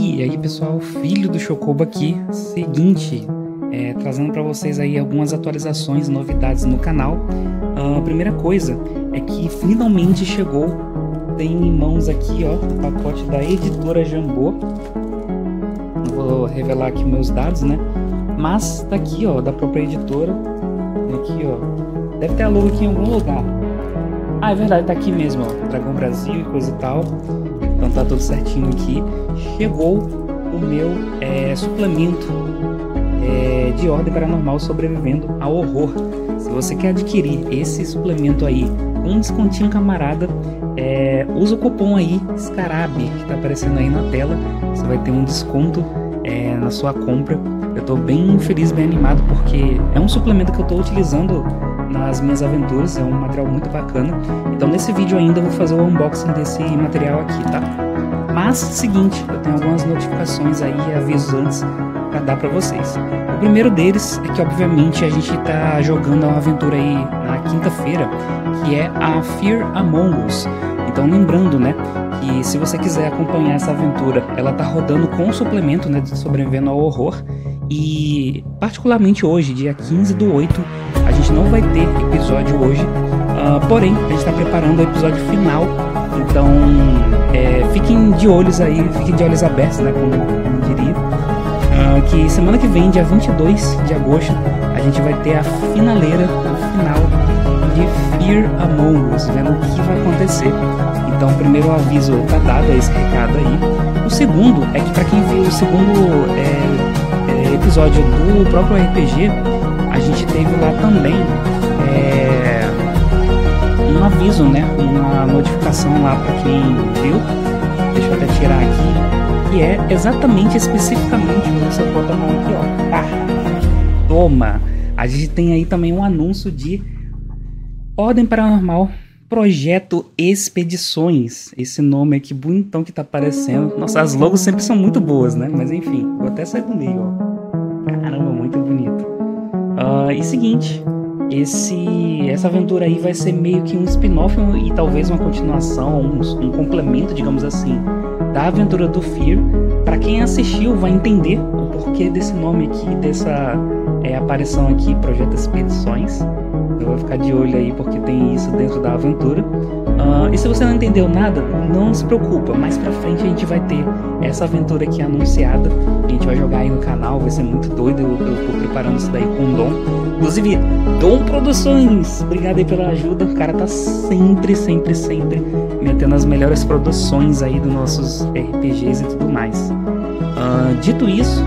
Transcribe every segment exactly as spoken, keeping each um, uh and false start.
E aí pessoal, filho do Chocobo aqui. Seguinte, é, trazendo para vocês aí algumas atualizações e novidades no canal. Uh, a primeira coisa é que finalmente chegou, tem em mãos aqui ó, o pacote da editora Jambô. Não vou revelar aqui meus dados, né? Mas tá aqui ó, da própria editora. Aqui ó, deve ter a logo aqui em algum lugar. Ah, é verdade, tá aqui mesmo ó, Dragão Brasil e coisa e tal. Então tá tudo certinho aqui. Chegou o meu é, suplemento é, de Ordem Paranormal Sobrevivendo ao Horror. Se você quer adquirir esse suplemento aí com um descontinho camarada, é, usa o cupom aí SCARAB que tá aparecendo aí na tela. Você vai ter um desconto é, na sua compra. Eu tô bem feliz, bem animado, porque é um suplemento que eu tô utilizando nas minhas aventuras, é um material muito bacana. Então nesse vídeo ainda eu vou fazer o unboxing desse material aqui, tá? Mas, seguinte, eu tenho algumas notificações aí e avisos antes para dar para vocês. O primeiro deles é que, obviamente, a gente tá jogando uma aventura aí na quinta-feira, que é a Fear Among Us. Então, lembrando, né, que se você quiser acompanhar essa aventura, ela tá rodando com o suplemento, né, de Sobrevivendo ao Horror. E, particularmente hoje, dia quinze do oito, a gente não vai ter episódio hoje. Uh, porém, a gente está preparando o episódio final. Então, é, fiquem de olhos aí, fiquem de olhos abertos, né, como, como diria. Uh, que semana que vem, dia vinte e dois de agosto, a gente vai ter a finaleira, o final de Fear Among Us, vendo o que vai acontecer. Então, o primeiro aviso tá dado, é esse recado aí. O segundo é que, para quem viu o segundo é, é, episódio do próprio R P G, a gente teve lá também é, um aviso, né, uma notificação lá para quem viu. Deixa eu até tirar aqui, que é exatamente, especificamente, você bota a mão aqui, ó. Ah, toma! A gente tem aí também um anúncio de Ordem Paranormal Projeto Expedições. Esse nome aqui bonitão que tá aparecendo. Nossa, as logos sempre são muito boas, né? Mas enfim, vou até sair do meio, ó. Caramba, muito bonito. Uh, e seguinte, esse, essa aventura aí vai ser meio que um spin-off e talvez uma continuação, um, um complemento, digamos assim, da aventura do Fear. Para quem assistiu vai entender o porquê desse nome aqui, dessa é, aparição aqui, Projeto Expedições. Eu vou ficar de olho aí porque tem isso dentro da aventura. Uh, e se você não entendeu nada, não se preocupa, mais pra frente a gente vai ter essa aventura aqui anunciada. A gente vai jogar aí no canal, vai ser muito doido. Eu, eu tô preparando isso daí com o Dom. Inclusive, Dom Produções, obrigado aí pela ajuda. O cara tá sempre, sempre, sempre metendo as melhores produções aí dos nossos R P Gs e tudo mais. Uh, dito isso,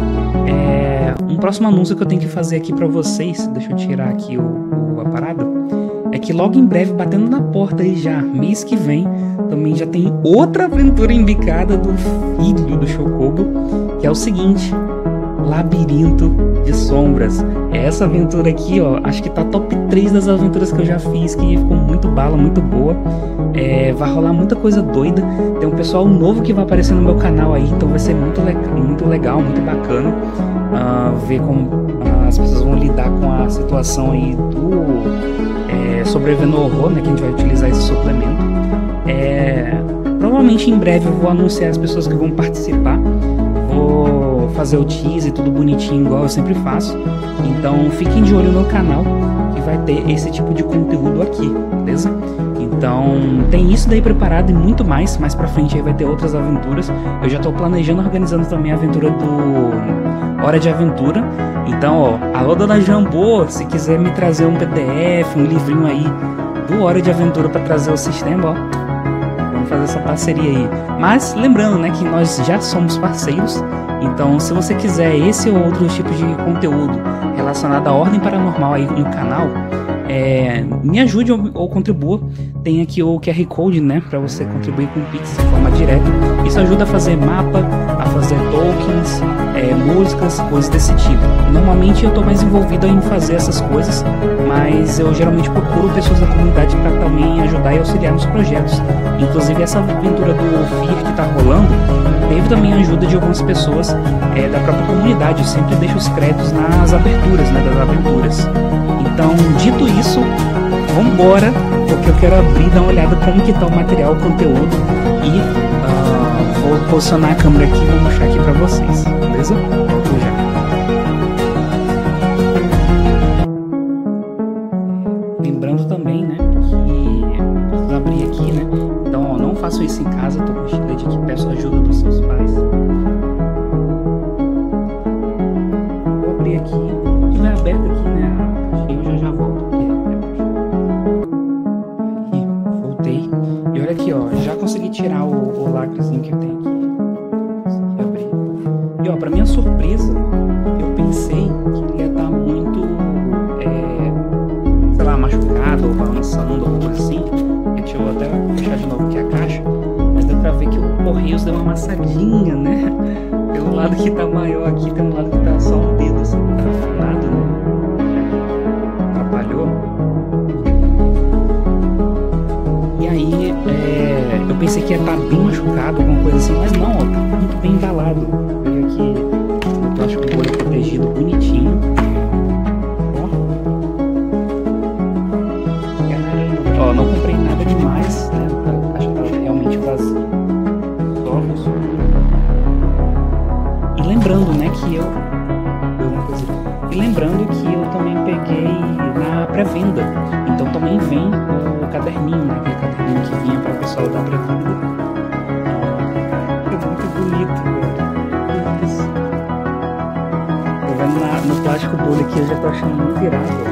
é, um próximo anúncio que eu tenho que fazer aqui pra vocês, deixa eu tirar aqui o, o, a parada, é que logo em breve, batendo na porta aí já, mês que vem, também já tem outra aventura embicada do filho do Chocobo, que é o seguinte, Labirinto de Sombras. Essa aventura aqui, ó, acho que tá top três das aventuras que eu já fiz, que ficou muito bala, muito boa. É, vai rolar muita coisa doida. Tem um pessoal novo que vai aparecer no meu canal aí, então vai ser muito, le muito legal, muito bacana uh, ver como uh, as pessoas vão lidar com a situação aí do é, Sobrevivendo ao Horror, né, que a gente vai utilizar esse suplemento. É, provavelmente em breve eu vou anunciar as pessoas que vão participar. Vou fazer o teaser tudo bonitinho igual eu sempre faço. Então fiquem de olho no canal que vai ter esse tipo de conteúdo aqui, beleza? Então tem isso daí preparado e muito mais. Mais pra frente aí vai ter outras aventuras. Eu já tô planejando, organizando também a aventura do Hora de Aventura. Então, ó, alô dona Jambô, se quiser me trazer um P D F, um livrinho aí do Hora de Aventura pra trazer o sistema, ó, fazer essa parceria aí. Mas lembrando, né, que nós já somos parceiros. Então se você quiser esse ou outros tipos de conteúdo relacionado à Ordem Paranormal aí no canal, é, me ajude ou, ou contribua. Tem aqui o Q R Code, né, para você contribuir com o Pix de forma direta. Isso ajuda a fazer mapa, a fazer tokens, é, músicas, coisas desse tipo. Normalmente eu tô mais envolvido em fazer essas coisas, mas eu geralmente procuro pessoas da comunidade para também ajudar e auxiliar nos projetos. Inclusive essa aventura do Fear que tá rolando teve também a ajuda de algumas pessoas é, da própria comunidade. Eu sempre deixo os créditos nas aberturas, né, das aventuras. Então, dito isso, vambora, porque eu quero abrir e dar uma olhada como que tá o material, o conteúdo e uh, vou posicionar a câmera aqui e vou mostrar aqui pra vocês, beleza? Volto já. Lembrando também, né, que preciso abrir aqui, né? Então, ó, não faço isso em casa, tô com o estilete aqui, peço ajuda dos seus pais. Vou abrir aqui, se tiver aberto aqui, né, a caixinha, eu já já volto aqui. Aí, voltei. E olha aqui, ó, já consegui tirar o, o lacrezinho que tem aqui. Consegui abrir. E ó, pra minha surpresa, eu pensei que ele ia estar muito, é, sei lá, machucado ou balançando ou coisa assim. Deixa eu até fechar de novo aqui a caixa. Mas deu pra ver que o Correios deu uma amassadinha, né? Tem um lado que tá maior aqui, tem um lado que tá só um dedo assim, tá afinado, né? Atrapalhou. E aí, é, eu pensei que ia estar bem machucado, alguma coisa assim, mas não, ó, tá muito bem embalado. Veio aqui o plástico bolha protegido bonitinho. Ó, não comprei nada demais, né? A caixa tá realmente vazia. Só isso. E lembrando, né, que eu... E lembrando que eu também peguei na pré-venda. Então também vem o caderninho, né? Aquele caderninho que vinha para o pessoal da pré-venda. É muito bonito, velho. Isso. Tô vendo na, no plástico bolha aqui, eu já tô achando muito irado.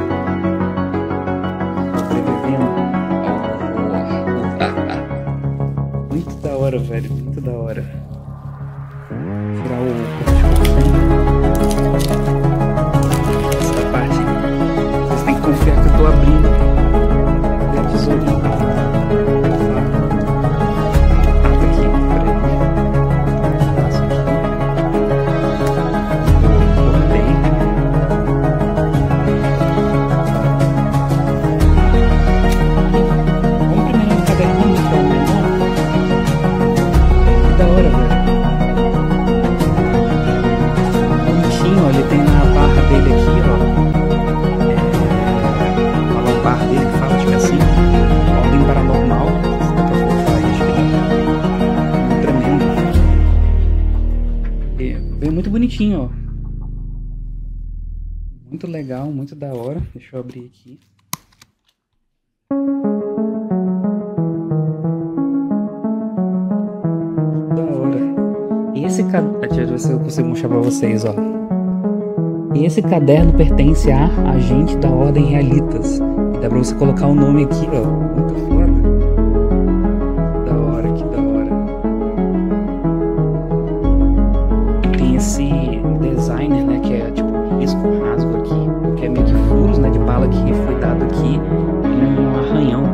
Muito da hora, velho. Muito da hora. Vou tirar o plástico. Essa parte, vocês têm que confiar que eu tô abrindo. Cadê a tesourinha? Ah, tá aqui, peraí. Passo aqui. Cortei. Vamos primeiro no caderninho, que é o menor. Que da hora, velho. Bonitinho, ó, ele tem na barra dele aqui, ó. É, a lombar dele que fala, acho que é assim. Ordem paranormal. Se dá pra colocar aí, acho que dá. Tremendo. E veio muito bonitinho, ó. Muito legal, muito da hora. Deixa eu abrir aqui. Da hora. Esse caderno, deixa eu ver se eu consigo mostrar pra vocês, ó. Esse caderno pertence a agente da Ordem Realitas. E dá pra você colocar o nome aqui, ó. Muito foda. Da hora, que da hora. E tem esse designer, né, que é tipo risco rasgo aqui, que é meio que furos, né, de bala que foi dado aqui em um arranhão.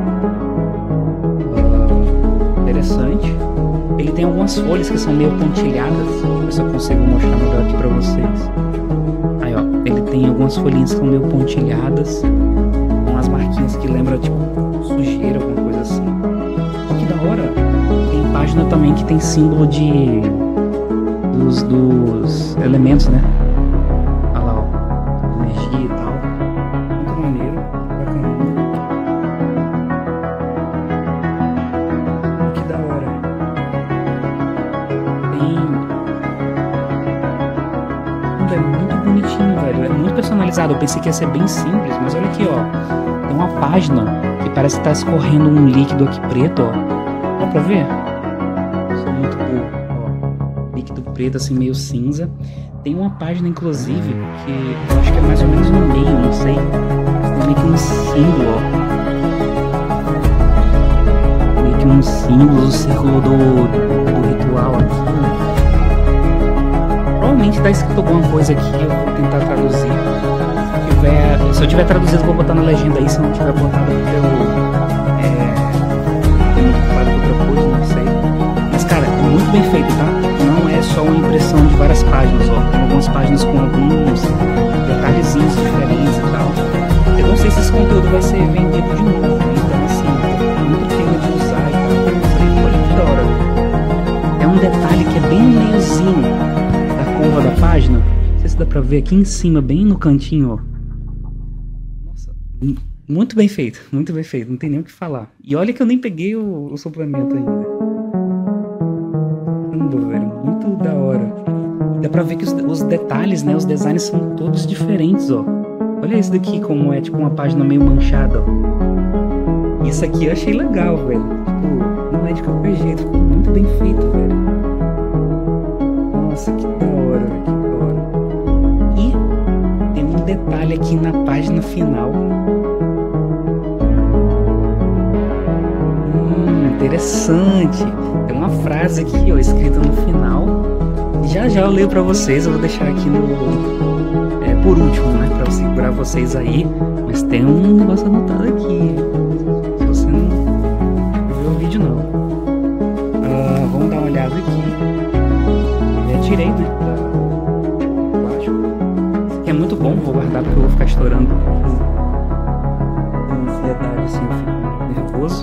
Uh, interessante. Ele tem algumas folhas que são meio pontilhadas. Deixa eu ver se eu consigo mostrar melhor aqui pra vocês. Aí, ó, ele tem algumas folhinhas que são meio pontilhadas, com umas marquinhas que lembram, tipo, sujeira, alguma coisa assim. Que da hora. Tem página também que tem símbolo de... dos, dos elementos, né? Olha lá, ó. Energia e tal. Muito maneiro. Bacana. Que da hora. É muito bonitinho, velho. É muito personalizado. Eu pensei que ia ser bem simples, mas olha aqui, ó. Tem uma página que parece que tá escorrendo um líquido aqui preto, ó. Dá pra ver? Sou muito burro, ó. Líquido preto, assim, meio cinza. Tem uma página, inclusive, que eu acho que é mais ou menos no meio, não sei. Tem meio que um símbolo, ó. Meio que um símbolo do círculo do, do ritual aqui, né? Provavelmente tá escrito alguma coisa aqui, eu vou tentar traduzir. Se, tiver, se eu tiver traduzido, eu vou botar na legenda aí. Se não tiver botado, porque eu é, tenho muito ocupado com outra coisa, não sei. Mas, cara, é muito bem feito, tá? Não é só uma impressão de várias páginas, ó. Tem algumas páginas com alguns detalhezinhos diferentes e tal. Eu não sei se esse conteúdo vai ser vendido de novo, né? Então, assim, muito pena de usar e tal. Olha que da hora. É um detalhe que é bem no meiozinho curva da página, não sei se dá pra ver aqui em cima, bem no cantinho, ó. Nossa, muito bem feito, muito bem feito, não tem nem o que falar. E olha que eu nem peguei o, o suplemento ainda. Caramba, velho. pra ver que os, os detalhes, né, os designs são todos diferentes, ó. Olha esse daqui como é, tipo, uma página meio manchada, ó. Isso aqui eu achei legal, velho. Tipo, não é de qualquer jeito, ficou muito bem feito, velho. Nossa, que da hora, velho, que da hora. E tem um detalhe aqui na página final. Hum, interessante. Tem uma frase aqui, ó, escrita no final. Já já eu leio pra vocês, eu vou deixar aqui no... É, por último, né, pra segurar vocês aí. Mas tem um negócio anotado aqui. Se você não viu o vídeo, não. Uh, vamos dar uma olhada aqui. É direito, né, da plástico. Isso aqui é muito bom, vou guardar porque eu vou ficar estourando. Com ansiedade, assim, eu fico nervoso.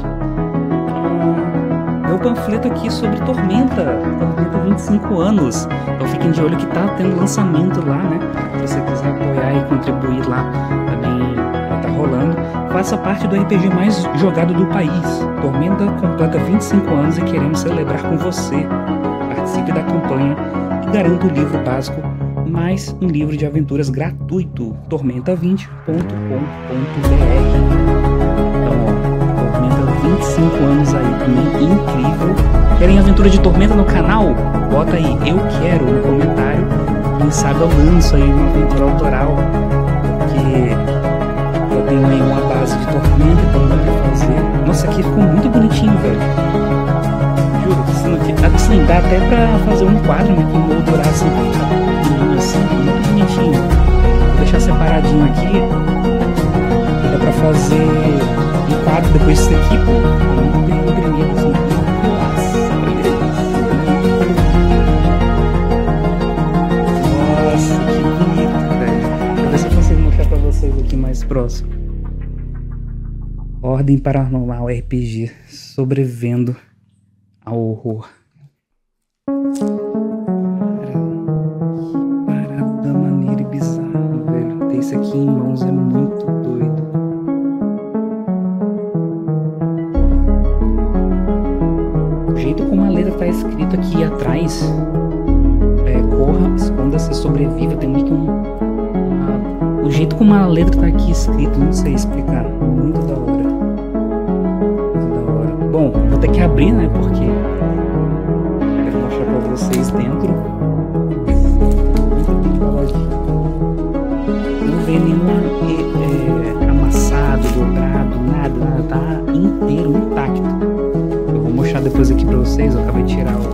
Meu panfleto aqui sobre Tormenta, Tormenta vinte e cinco anos. Então fiquem de olho que tá tendo lançamento lá, né? Se você quiser apoiar e contribuir lá, também tá rolando. Faça parte do R P G mais jogado do país. Tormenta completa vinte e cinco anos e queremos celebrar com você. Participe da campanha e garanta o livro básico, mais um livro de aventuras gratuito. tormenta vinte ponto com ponto br. vinte e cinco anos aí também, incrível. Querem aventura de Tormenta no canal? Bota aí, eu quero, no comentário. Quem sabe eu lanço aí uma aventura autoral, porque eu tenho aí uma base de Tormenta, então dá pra fazer. Nossa, aqui ficou muito bonitinho, velho. Juro, assim, dá até pra fazer um quadro, né, com moldurar assim, assim, muito bonitinho. Vou deixar separadinho aqui. Dá pra fazer um quadro depois disso aqui, pô. Muito bem imprimido, assim. Nossa, que bonito, velho. Vou ver se eu consigo mostrar pra vocês aqui mais próximo. Ordem Paranormal R P G, sobrevivendo ao horror. Cara, que parada maneira e bizarra, velho. Ter isso aqui em mãos é muito doido. O jeito como a letra tá escrito aqui atrás, é, corra, esconda-se, sobreviva, tem meio que um... uma, o jeito como a letra tá aqui escrito, não sei explicar, muito da hora. Muito da hora. Bom, vou ter que abrir, né, porque quero mostrar pra vocês dentro. Muito bem embaladinho. Não vê nenhum é, amassado, dobrado, nada, nada, tá inteiro, intacto. Eu vou mostrar depois aqui pra vocês, eu acabei de tirar o...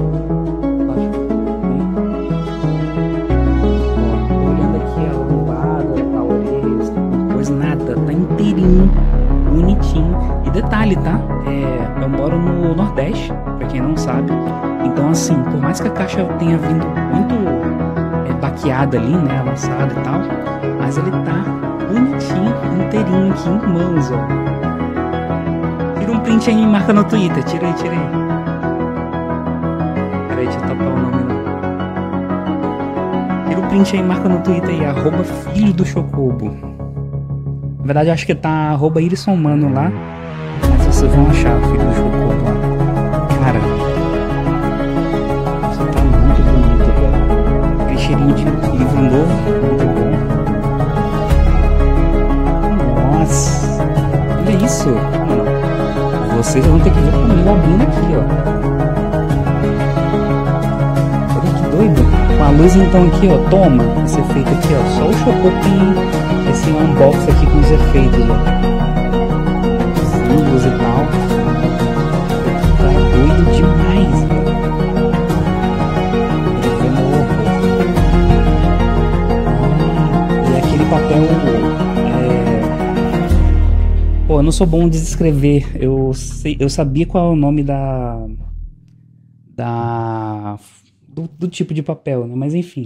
Ó, tô olhando aqui a lombada, a orelha, esse tipo de coisa, nada, tá inteirinho, bonitinho. E detalhe, tá? É, eu moro no Nordeste, pra quem não sabe. Então assim, por mais que a caixa tenha vindo muito é, baqueada ali, né, amassada e tal, mas ele tá bonitinho, inteirinho aqui em mãos, ó. Tira um print aí e me marca no Twitter. Tira aí, tira aí. Peraí, deixa eu tapar o nome. Tira o print aí e marca no Twitter aí. Arroba filho do Chocobo. Na verdade, eu acho que tá arroba Irisson Mano lá. Mas vocês vão achar o filho do Chocobo lá. Cara, você tá muito bonito, velho. Aquele cheirinho de livro novo. Muito bom. Nossa. Olha isso. Mano. Vocês vão ter que ver comigo abrindo aqui, ó. Olha que doido. Com a luz então aqui, ó. Toma esse efeito aqui, ó. Só o Chocobo tem esse unbox aqui com os efeitos, ó. Símbolos e tal. Tá doido demais, velho. E aquele papel... Pô, eu não sou bom de descrever. Eu, sei, eu sabia qual é o nome da... Da... Do, do tipo de papel, né? Mas enfim.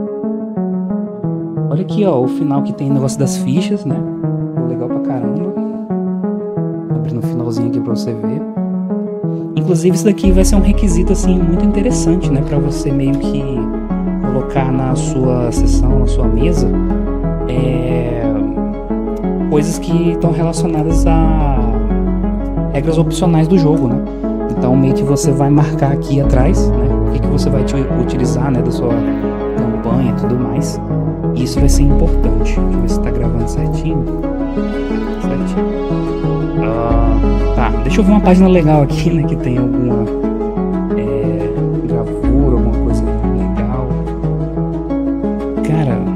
Olha aqui, ó. O final que tem o negócio das fichas, né? Legal pra caramba. Abrindo o finalzinho aqui pra você ver. Inclusive isso daqui vai ser um requisito, assim, muito interessante, né? Pra você meio que colocar na sua sessão, na sua mesa. É... coisas que estão relacionadas a regras opcionais do jogo, né? Então meio que você vai marcar aqui atrás, né? O que, que você vai te utilizar, né? Da sua acompanha e tudo mais. E isso vai ser importante. Deixa eu ver se tá gravando certinho. Certinho. Uh, tá, deixa eu ver uma página legal aqui, né? Que tem alguma é, gravura, alguma coisa legal. Cara,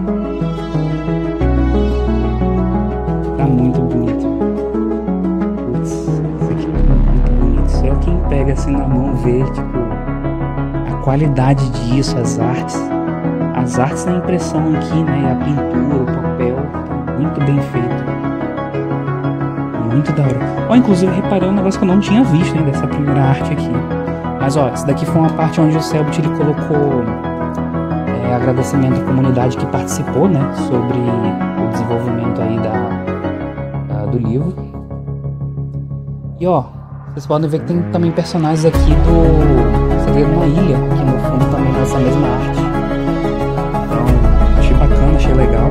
tá muito bonito. Putz, isso aqui tá muito bonito. Só quem pega assim na mão vê, tipo, a qualidade disso, as artes. As artes da impressão aqui, né? A pintura, o papel, tá muito bem feito. Muito da hora. Ó, inclusive eu reparei um negócio que eu não tinha visto ainda dessa primeira arte aqui. Mas ó, isso daqui foi uma parte onde o Selbit ele colocou é, agradecimento à comunidade que participou, né? Sobre o desenvolvimento aí da, da, do livro. E ó, vocês podem ver que tem também personagens aqui do Segredo na Ilha, aqui no fundo também nessa mesma arte. Então, achei bacana, achei legal.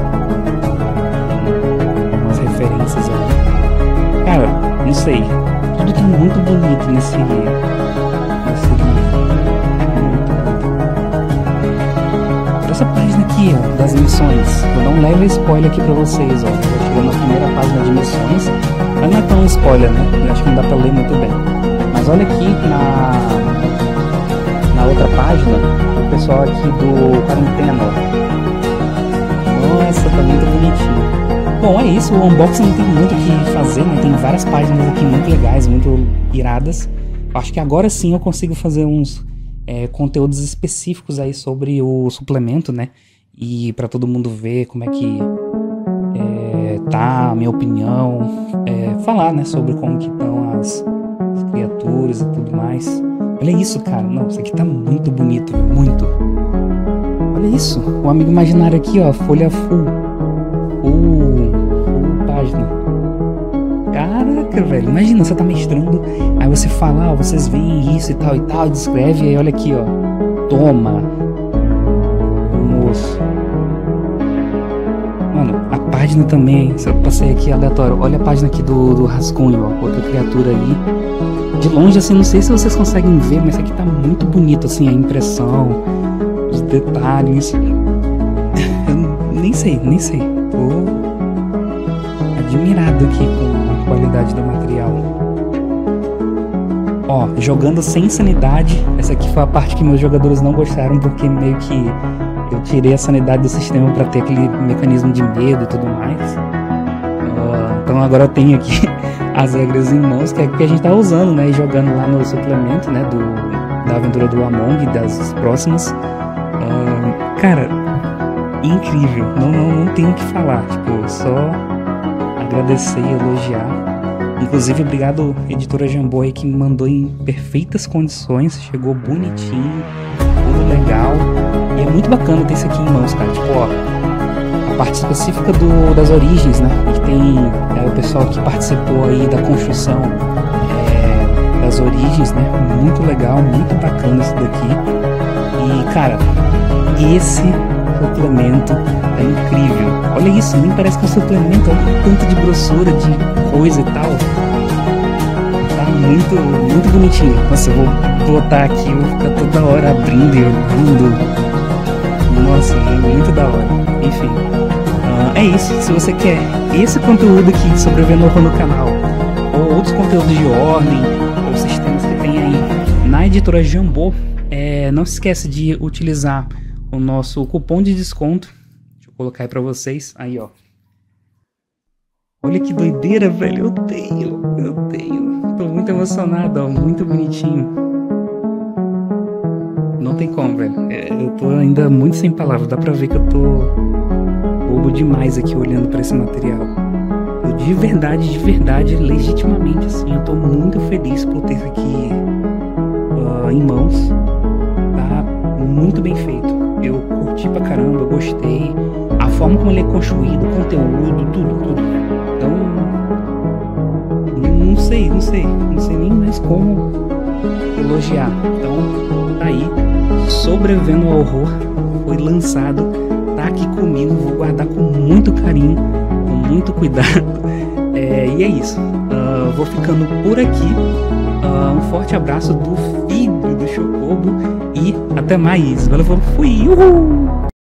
Umas referências aí. Cara, não sei, tudo tá muito bonito nesse, nesse livro. Essa página aqui, ó, das missões, vou dar um leve spoiler aqui pra vocês, ó. Tô chegando na primeira página de missões, mas não é tão spoiler, né? Eu acho que não dá pra ler muito bem. Mas olha aqui na, na outra página, o pessoal aqui do Quarentena. Nossa, tá muito bonitinho. Bom, é isso, o unboxing não tem muito o que fazer, né? Tem várias páginas aqui muito legais, muito iradas. Acho que agora sim eu consigo fazer uns é, conteúdos específicos aí sobre o suplemento, né? E pra todo mundo ver como é que é, tá a minha opinião, é, falar, né, sobre como que estão as, as criaturas e tudo mais. Olha isso, cara, não, isso aqui tá muito bonito, muito. Olha isso, o amigo imaginário aqui, ó, folha full. Uh, uh, página. Caraca, velho. Imagina, você tá mestrando, aí você fala, ó, vocês veem isso e tal e tal, descreve, aí olha aqui, ó. Toma. Moço. Mano, a página também, se eu passei aqui aleatório, olha a página aqui do, do rascunho, ó. Outra criatura ali. De longe, assim, não sei se vocês conseguem ver, mas isso aqui tá muito bonito, assim, a impressão, os detalhes. Eu nem sei, nem sei. Tô admirado aqui com a qualidade do material. Ó, jogando sem sanidade. Essa aqui foi a parte que meus jogadores não gostaram, porque meio que eu tirei a sanidade do sistema para ter aquele mecanismo de medo e tudo mais. Uh, então agora eu tenho aqui as regras em mãos, que é que a gente tá usando, né? E jogando lá no suplemento, né? Do, da aventura do Among, das próximas. Uh, cara... incrível, não, não, não tenho o que falar, tipo, só agradecer e elogiar. Inclusive, obrigado, editora Jambô aí, que me mandou em perfeitas condições, chegou bonitinho, tudo legal, e é muito bacana ter isso aqui em mãos, cara, tipo, ó, a parte específica do, das origens, né, que tem é, o pessoal que participou aí da construção é, das origens, né, muito legal, muito bacana isso daqui, e, cara, esse suplemento é incrível. Olha isso, nem parece que é um suplemento, olha o tanto de grossura, de coisa e tal. Tá muito, muito bonitinho. Nossa, eu vou botar aqui, eu vou ficar toda hora abrindo e olhando. Nossa, é muito da hora. Enfim, uh, é isso. Se você quer esse conteúdo aqui sobre Venorro no canal, ou outros conteúdos de ordem, ou sistemas que tem aí na editora Jambô, é, não se esquece de utilizar o nosso cupom de desconto. Deixa eu colocar aí pra vocês. Aí, ó. Olha que doideira, velho. Eu tenho, eu tenho. Tô muito emocionado, ó. Muito bonitinho. Não tem como, velho. É, eu tô ainda muito sem palavras. Dá pra ver que eu tô bobo demais aqui olhando pra esse material. Eu de verdade, de verdade, legitimamente, assim, eu tô muito feliz por ter isso aqui uh, em mãos. Tá muito bem feito. Eu curti pra caramba, eu gostei. A forma como ele é construído, o conteúdo, tudo, tudo. Então, não sei, não sei. Não sei nem mais como elogiar. Então, tá aí. Sobrevivendo ao Horror. Foi lançado. Tá aqui comigo. Vou guardar com muito carinho. Com muito cuidado. É, e é isso. Uh, vou ficando por aqui. Uh, um forte abraço do filho do Chocobo. E até mais. Valeu, fui! Uhul!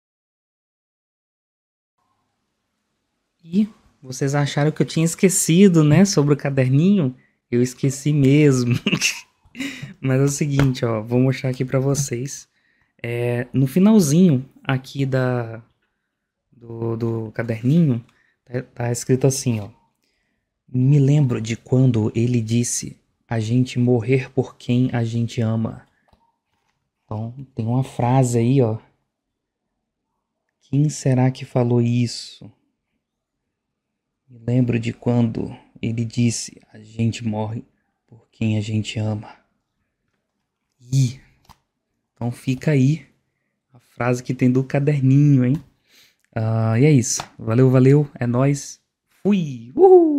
E vocês acharam que eu tinha esquecido, né, sobre o caderninho? Eu esqueci mesmo. Mas é o seguinte, ó, vou mostrar aqui pra vocês. É, no finalzinho aqui da, do, do caderninho, tá, tá escrito assim, ó. Me lembro de quando ele disse a gente morrer por quem a gente ama. Então, tem uma frase aí, ó. Quem será que falou isso? Me lembro de quando ele disse a gente morre por quem a gente ama. Ih, então fica aí a frase que tem do caderninho, hein? Ah, e é isso. Valeu, valeu. É nóis. Fui! Uhul!